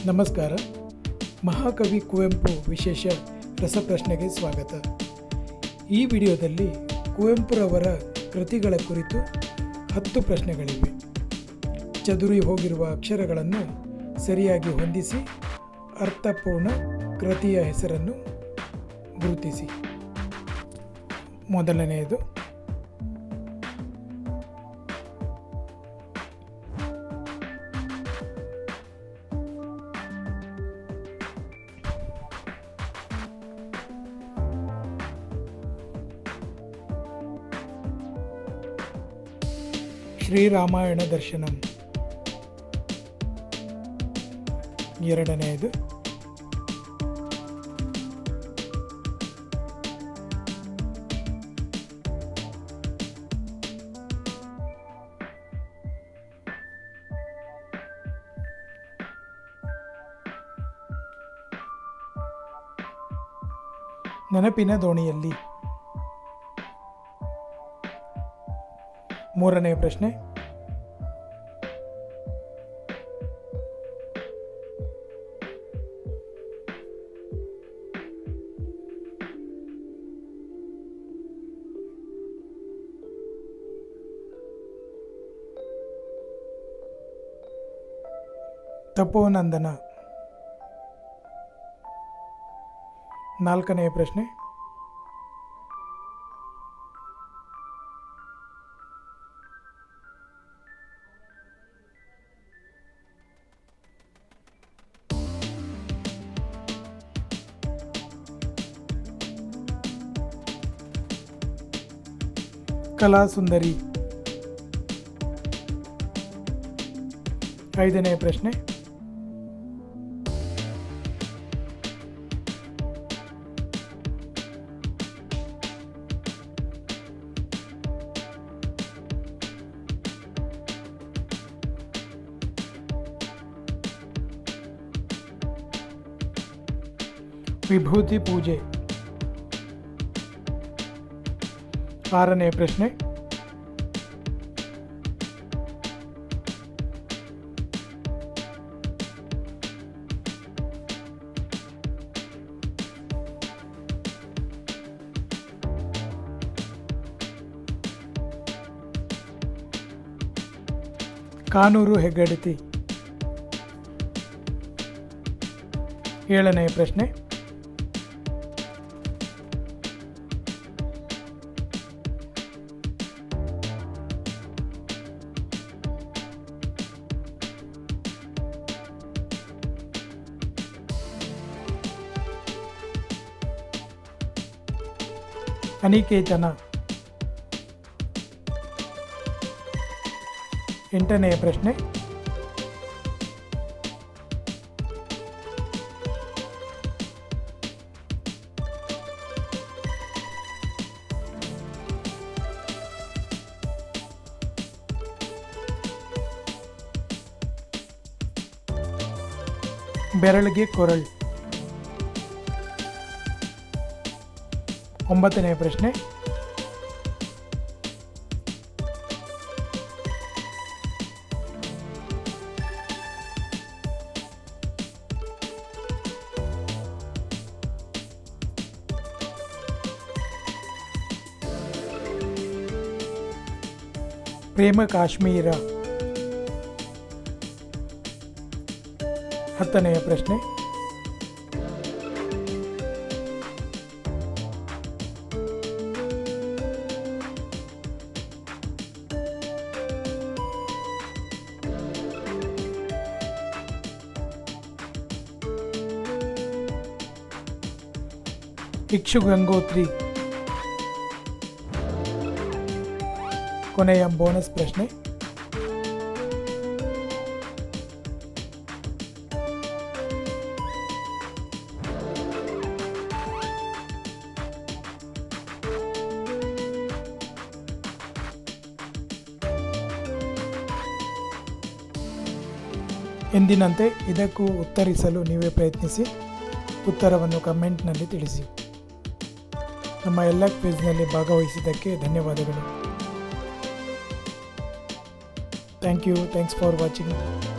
ನಮಸ್ಕಾರ. ಮಹಾಕವಿ ಕುವೆಂಪು ವಿಶೇಷ ರಸಪ್ರಶ್ನೆಗೆ ಸ್ವಾಗತ. ಈ ವಿಡಿಯೋದಲ್ಲಿ ಕುವೆಂಪುರವರ ಕೃತಿಗಳ ಕುರಿತು 10 ಪ್ರಶ್ನೆಗಳಿವೆ. ಚದುರಿ ಹೋಗಿರುವ ಅಕ್ಷರಗಳನ್ನು ಸರಿಯಾಗಿ ಹೊಂದಿಸಿ ಅರ್ಥಪೂರ್ಣ ಕೃತಿಯ ಹೆಸರನ್ನು ಗುರುತಿಸಿ. ಮೊದಲನೆಯದು, ಶ್ರೀರಾಮಾಯಣ ದರ್ಶನಂ. ಎರಡನೆಯದು, ನೆನಪಿನ ದೋಣಿಯಲ್ಲಿ. ಮೂರನೆಯ ಪ್ರಶ್ನೆ, ತಪೋನಂದನ. ನಾಲ್ಕನೆಯ ಪ್ರಶ್ನೆ, ಕಲಾಸುಂದರಿ. ಐದನೆಯ ಪ್ರಶ್ನೆ, ವಿಭೂತಿ ಪೂಜೆ. ಆರನೆಯ ಪ್ರಶ್ನೆ, ಕಾನೂರು ಹೆಗ್ಗಡತಿ. ಏಳನೆಯ ಪ್ರಶ್ನೆ, ಅನಿಕೇತನ. ಎಂಟನೆಯ ಪ್ರಶ್ನೆ, ಬೆರಳಿಗೆ ಕೊರಳ್. ಒಂಬತ್ತನೆಯ ಪ್ರಶ್ನೆ, ಪ್ರೇಮ ಕಾಶ್ಮೀರ. ಹತ್ತನೆಯ ಪ್ರಶ್ನೆ, ಇಕ್ಷುಗಂಗೋತ್ರಿ. ಕೊನೆಯ ಬೋನಸ್ ಪ್ರಶ್ನೆ, ಎಂದಿನಂತೆ ಇದಕ್ಕೂ ಉತ್ತರಿಸಲು ನೀವೇ ಪ್ರಯತ್ನಿಸಿ. ಉತ್ತರವನ್ನು ಕಮೆಂಟ್ನಲ್ಲಿ ತಿಳಿಸಿ. ನಮ್ಮ ಎಲ್ಲ ಕ್ವಿಜ್ನಲ್ಲಿ ಭಾಗವಹಿಸಿದ್ದಕ್ಕೆ ಧನ್ಯವಾದಗಳು. Thank you. Thanks for watching.